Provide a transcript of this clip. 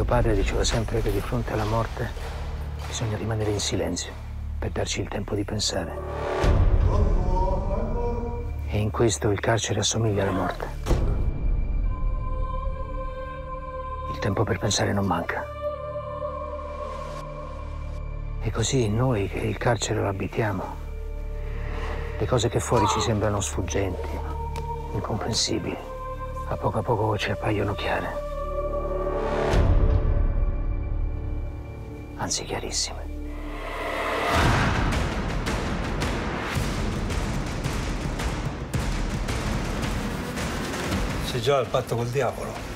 Mio padre diceva sempre che di fronte alla morte bisogna rimanere in silenzio per darci il tempo di pensare. E in questo il carcere assomiglia alla morte. Il tempo per pensare non manca. E così noi che il carcere lo abitiamo, le cose che fuori ci sembrano sfuggenti, incomprensibili, a poco ci appaiono chiare. Anzi, chiarissime. Sei già al patto col diavolo.